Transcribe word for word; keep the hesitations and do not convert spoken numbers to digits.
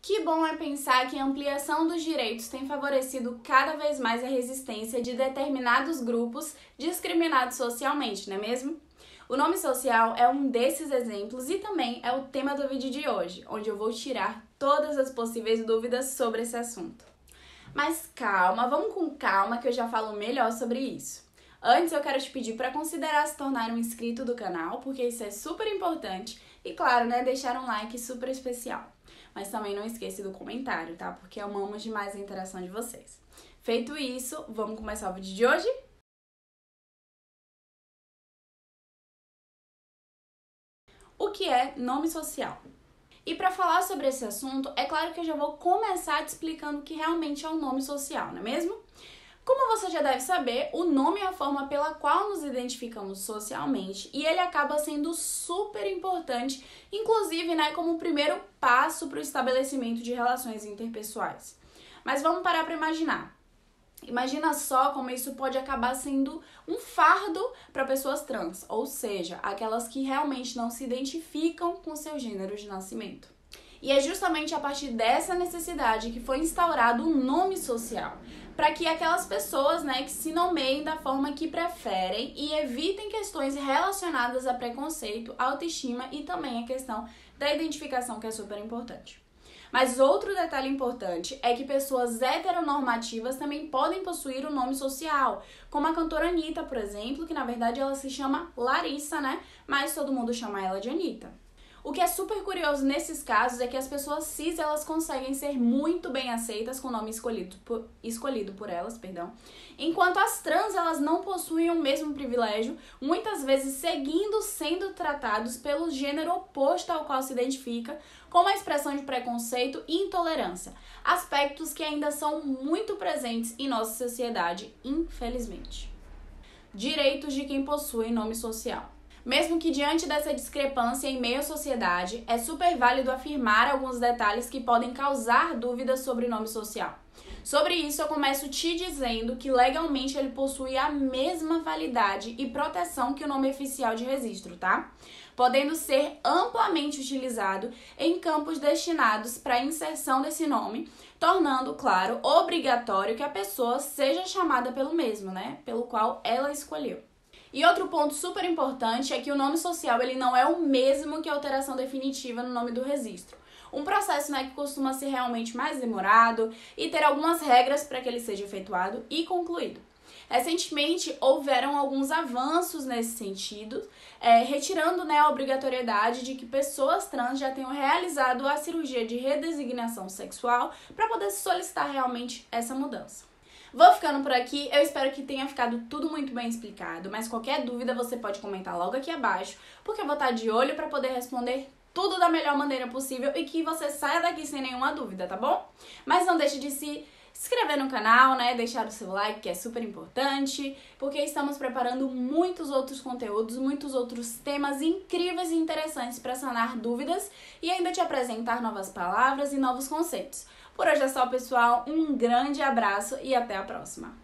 Que bom é pensar que a ampliação dos direitos tem favorecido cada vez mais a resistência de determinados grupos discriminados socialmente, não é mesmo? O nome social é um desses exemplos e também é o tema do vídeo de hoje, onde eu vou tirar todas as possíveis dúvidas sobre esse assunto. Mas calma, vamos com calma que eu já falo melhor sobre isso. Antes eu quero te pedir para considerar se tornar um inscrito do canal, porque isso é super importante e claro, né, deixar um like super especial. Mas também não esqueça do comentário, tá? Porque eu amo demais a interação de vocês. Feito isso, vamos começar o vídeo de hoje? O que é nome social? E para falar sobre esse assunto, é claro que eu já vou começar te explicando o que realmente é um nome social, não é mesmo? Como você já deve saber, o nome é a forma pela qual nos identificamos socialmente e ele acaba sendo super importante, inclusive, né, como o primeiro passo para o estabelecimento de relações interpessoais. Mas vamos parar para imaginar. Imagina só como isso pode acabar sendo um fardo para pessoas trans, ou seja, aquelas que realmente não se identificam com seu gênero de nascimento. E é justamente a partir dessa necessidade que foi instaurado um nome social, para que aquelas pessoas, né, que se nomeiem da forma que preferem e evitem questões relacionadas a preconceito, autoestima e também a questão da identificação, que é super importante. Mas outro detalhe importante é que pessoas heteronormativas também podem possuir um nome social, como a cantora Anitta, por exemplo, que na verdade ela se chama Larissa, né, mas todo mundo chama ela de Anitta. O que é super curioso nesses casos é que as pessoas cis elas conseguem ser muito bem aceitas com o nome escolhido por, escolhido por elas, perdão, enquanto as trans elas não possuem o mesmo privilégio, muitas vezes seguindo sendo tratados pelo gênero oposto ao qual se identifica, como a expressão de preconceito e intolerância, aspectos que ainda são muito presentes em nossa sociedade, infelizmente. Direitos de quem possui nome social. Mesmo que diante dessa discrepância em meio à sociedade, é super válido afirmar alguns detalhes que podem causar dúvidas sobre o nome social. Sobre isso, eu começo te dizendo que legalmente ele possui a mesma validade e proteção que o nome oficial de registro, tá? Podendo ser amplamente utilizado em campos destinados para a inserção desse nome, tornando, claro, obrigatório que a pessoa seja chamada pelo mesmo, né? Pelo qual ela escolheu. E outro ponto super importante é que o nome social ele não é o mesmo que a alteração definitiva no nome do registro. Um processo, né, que costuma ser realmente mais demorado e ter algumas regras para que ele seja efetuado e concluído. Recentemente, houveram alguns avanços nesse sentido, é, retirando, né, a obrigatoriedade de que pessoas trans já tenham realizado a cirurgia de redesignação sexual para poder solicitar realmente essa mudança. Vou ficando por aqui, eu espero que tenha ficado tudo muito bem explicado, mas qualquer dúvida você pode comentar logo aqui abaixo, porque eu vou estar de olho para poder responder tudo da melhor maneira possível e que você saia daqui sem nenhuma dúvida, tá bom? Mas não deixe de se inscrever no canal, né, deixar o seu like, que é super importante, porque estamos preparando muitos outros conteúdos, muitos outros temas incríveis e interessantes para sanar dúvidas e ainda te apresentar novas palavras e novos conceitos. Por hoje é só, pessoal. Um grande abraço e até a próxima!